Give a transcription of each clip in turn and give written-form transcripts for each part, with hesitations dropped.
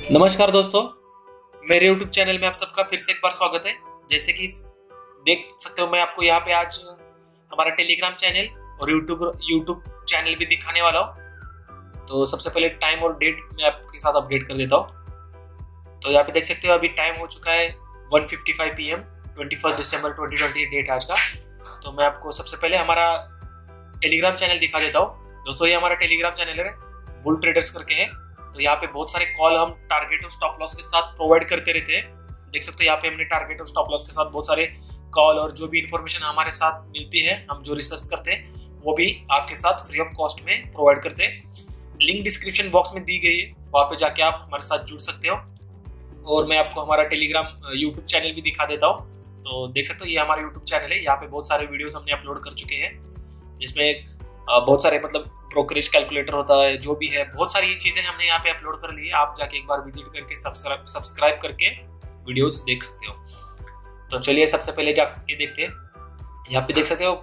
नमस्कार दोस्तों, मेरे YouTube चैनल में आप सबका फिर से एक बार स्वागत है। जैसे कि देख सकते हो, मैं आपको यहाँ पे आज हमारा टेलीग्राम चैनल और YouTube चैनल भी दिखाने वाला हूँ। तो सबसे पहले टाइम और डेट मैं आपके साथ अपडेट कर देता हूँ। तो यहाँ पे देख सकते हो अभी टाइम हो चुका है 1:55 PM 21 दिसंबर 2020 डेट आज का। तो मैं आपको सबसे पहले हमारा टेलीग्राम चैनल दिखा देता हूँ। दोस्तों ये हमारा टेलीग्राम चैनल है, बुल ट्रेडर्स करके है। तो यहाँ पे बहुत सारे कॉल हम टारगेट और स्टॉप लॉस के साथ प्रोवाइड करते रहते हैं। देख सकते हो यहाँ पे हमने टारगेट और स्टॉप लॉस के साथ बहुत सारे कॉल और जो भी इंफॉर्मेशन हमारे साथ मिलती है, हम जो रिसर्च करते हैं वो भी आपके साथ फ्री ऑफ कॉस्ट में प्रोवाइड करते हैं। लिंक डिस्क्रिप्शन बॉक्स में दी गई है, वहाँ पे जाके आप हमारे साथ जुड़ सकते हो। और मैं आपको हमारा टेलीग्राम यूट्यूब चैनल भी दिखा देता हूँ। तो देख सकते हो ये हमारा यूट्यूब चैनल है, यहाँ पे बहुत सारे वीडियोस हमने अपलोड कर चुके हैं, जिसमें बहुत सारे ब्रोकरेज कैलकुलेटर होता है, जो भी है बहुत सारी चीजें हमने यहाँ पे अपलोड कर ली है। आप जाके एक बार विजिट करके सब्सक्राइब करके वीडियोस देख सकते हो। तो चलिए सबसे पहले जाके देखते हैं। यहाँ पे देख सकते हो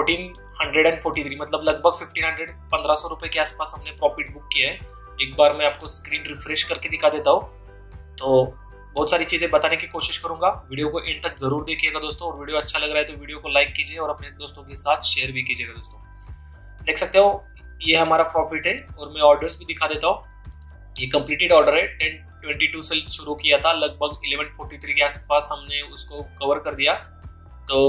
1443 लगभग 1500 रुपए के आसपास हमने प्रॉफिट बुक किया है। एक बार मैं आपको स्क्रीन रिफ्रेश करके दिखा देता हूँ। तो बहुत सारी चीजें बताने की कोशिश करूंगा, वीडियो को एंड तक जरूर देखिएगा दोस्तों। और वीडियो अच्छा लग रहा है तो वीडियो को लाइक कीजिए और अपने दोस्तों के साथ शेयर भी कीजिएगा दोस्तों। देख सकते हो ये हमारा प्रॉफिट है और मैं ऑर्डर्स भी दिखा देता हूँ। ये कंप्लीटेड ऑर्डर है, 10:22 से शुरू किया था, लगभग 11:43 के आसपास हमने उसको कवर कर दिया। तो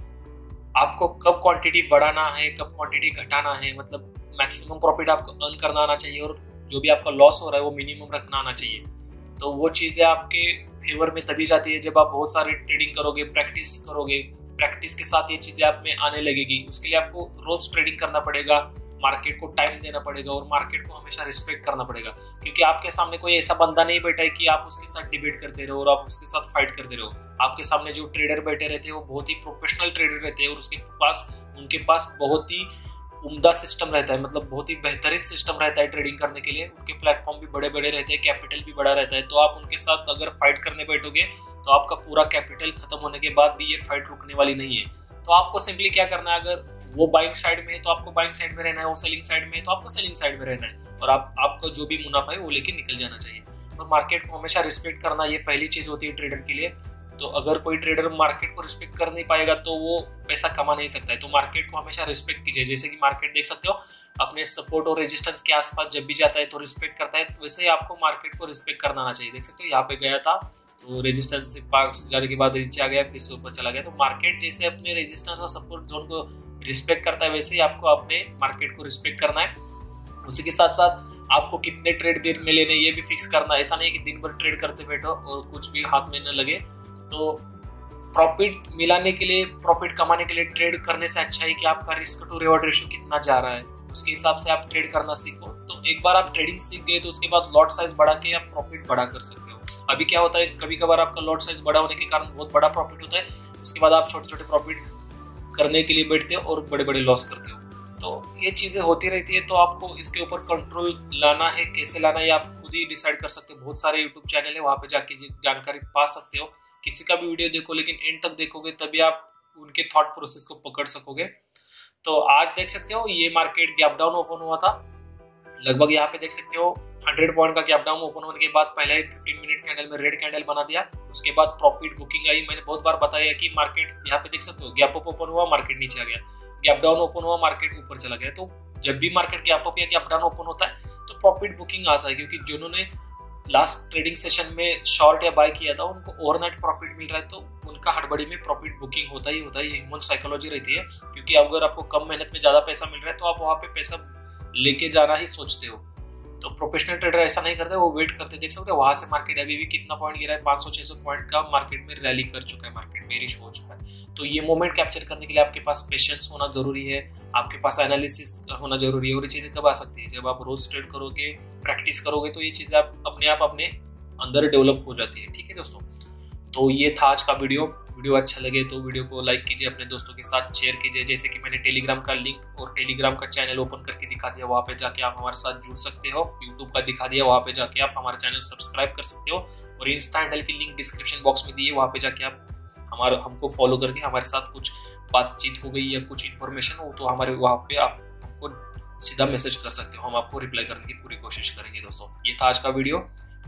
आपको कब क्वांटिटी बढ़ाना है, कब क्वांटिटी घटाना है, मैक्सिमम प्रॉफिट आपको अर्न करना आना चाहिए और जो भी आपका लॉस हो रहा है वो मिनिमम रखना आना चाहिए। तो वो चीज़ें आपके फेवर में तभी जाती है जब आप बहुत सारे ट्रेडिंग करोगे, प्रैक्टिस करोगे। प्रैक्टिस के साथ ये चीजें आप में आने लगेगी। उसके लिए आपको रोज ट्रेडिंग करना पड़ेगा, मार्केट को टाइम देना पड़ेगा और मार्केट को हमेशा रिस्पेक्ट करना पड़ेगा। क्योंकि आपके सामने कोई ऐसा बंदा नहीं बैठा है कि आप उसके साथ डिबेट करते रहो और आप उसके साथ फाइट करते रहो। आपके सामने जो ट्रेडर बैठे रहते हैं वो बहुत ही प्रोफेशनल ट्रेडर रहते हैं और उनके पास बहुत ही उम्दा सिस्टम रहता है, बहुत ही बेहतरीन सिस्टम रहता है ट्रेडिंग करने के लिए। उनके प्लेटफॉर्म भी बड़े बड़े रहते हैं, कैपिटल भी बड़ा रहता है। तो आप उनके साथ अगर फाइट करने बैठोगे तो आपका पूरा कैपिटल खत्म होने के बाद भी ये फाइट रुकने वाली नहीं है। तो आपको सिंपली क्या करना है, अगर वो बाइंग साइड में है तो आपको बाइंग साइड में रहना है, वो सेलिंग साइड में है तो आपको सेलिंग साइड में रहना है और आपका जो भी मुनाफा है वो लेके निकल जाना चाहिए। और मार्केट को हमेशा रिस्पेक्ट करना, ये पहली चीज होती है ट्रेडर के लिए। तो अगर कोई ट्रेडर मार्केट को रिस्पेक्ट कर नहीं पाएगा तो वो पैसा कमा नहीं सकता है। तो मार्केट को हमेशा रिस्पेक्ट कीजिए। जैसे कि मार्केट देख सकते हो अपने सपोर्ट और रेजिस्टेंस के आसपास जब भी जाता है तो रिस्पेक्ट करता है, वैसे ही आपको मार्केट को रिस्पेक्ट करना आना चाहिए। देख सकते हो यहाँ पे गया था तो रेजिस्टेंस से पास जाने के बाद नीचे आ गया, फिर से ऊपर चला गया। तो मार्केट जैसे अपने रेजिस्टेंस और सपोर्ट जोन को रिस्पेक्ट करता है, वैसे ही आपको अपने मार्केट को रिस्पेक्ट करना है। उसी के साथ साथ आपको कितने ट्रेड दिन में लेने ये भी फिक्स करना है। ऐसा नहीं कि दिन भर ट्रेड करते बैठो और कुछ भी हाथ में न लगे। तो प्रॉफिट मिलाने के लिए, प्रॉफिट कमाने के लिए ट्रेड करने से अच्छा है कि आपका रिस्क टू रिवॉर्ड रेशियो कितना जा रहा है, उसके हिसाब से आप ट्रेड करना सीखो। तो एक बार आप ट्रेडिंग सीख गए तो उसके बाद लॉट साइज बढ़ा के आप प्रॉफिट बढ़ा कर सकते हो। अभी क्या होता है, कभी कभार आपका लॉट साइज बड़ा होने के कारण बहुत बड़ा प्रॉफिट होता है, उसके बाद आप छोटे छोटे प्रॉफिट करने के लिए बैठते हो और बड़े बड़े लॉस करते हो। तो ये चीजें होती रहती है। तो आपको इसके ऊपर कंट्रोल लाना है, कैसे लाना है आप खुद ही डिसाइड कर सकते हो। बहुत सारे यूट्यूब चैनल है, वहाँ पे जाके जानकारी पा सकते हो। किसी का भी वीडियो देखो लेकिन एंड तक देखोगे तभी आप उनके थॉट प्रोसेस को पकड़ सकोगे। तो आज देख सकते हो ये मार्केट गैप डाउन ओपन हुआ था, लगभग यहाँ पे देख सकते हो 100 पॉइंट का गैप डाउन ओपन होने के बाद पहले 15 मिनट कैंडल में रेड कैंडल बना दिया। उसके बाद प्रॉफिट बुकिंग आई। मैंने बहुत बार बताया कि मार्केट यहाँ पे देख सकते हो गैप अप ओपन हुआ, मार्केट नीचे आ गया, गैप डाउन ओपन हुआ, मार्केट ऊपर चला गया। तो जब भी मार्केट गैप अप या गैप डाउन ओपन होता है तो प्रॉफिट बुकिंग आता है, क्योंकि जिन्होंने लास्ट ट्रेडिंग सेशन में शॉर्ट या बाय किया था उनको ओवरनाइट प्रॉफिट मिल रहा है, तो उनका हड़बड़ी में प्रॉफिट बुकिंग होता ही होता है। ह्यूमन साइकोलॉजी रहती है, क्योंकि अगर आपको कम मेहनत में ज्यादा पैसा मिल रहा है तो आप वहां पे पैसा लेके जाना ही सोचते हो। तो प्रोफेशनल ट्रेडर ऐसा नहीं करते, वो वेट करते। देख सकते हो वहां से मार्केट अभी भी कितना पॉइंट गिरा है, 500-600 पॉइंट का मार्केट में रैली कर चुका है, मार्केट बेरिश हो चुका है। तो ये मोमेंट कैप्चर करने के लिए आपके पास पेशेंस होना जरूरी है, आपके पास एनालिसिस होना जरूरी है। और ये चीजें कब आ सकती है, जब आप रोज ट्रेड करोगे, प्रैक्टिस करोगे, तो ये चीजें आप अपने अंदर डेवलप हो जाती है। ठीक है दोस्तों, तो ये था आज का वीडियो अच्छा लगे तो वीडियो को लाइक कीजिए, अपने दोस्तों के साथ शेयर कीजिए। जैसे कि मैंने टेलीग्राम का लिंक और टेलीग्राम का चैनल ओपन करके दिखा दिया, वहाँ पे जाके आप हमारे साथ जुड़ सकते हो। यूट्यूब का दिखा दिया, वहाँ पे जाके आप हमारा चैनल सब्सक्राइब कर सकते हो। और इंस्टा हैंडल की लिंक डिस्क्रिप्शन बॉक्स में दी है, वहाँ पे जाके आप हमको फॉलो करके हमारे साथ कुछ बातचीत हो गई या कुछ इन्फॉर्मेशन हो तो हमारे वहाँ पे आप हमको सीधा मैसेज कर सकते हो, हम आपको रिप्लाई करने की पूरी कोशिश करेंगे। दोस्तों ये था आज का वीडियो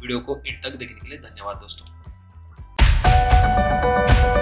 वीडियो को एंड तक देखने के लिए धन्यवाद दोस्तों।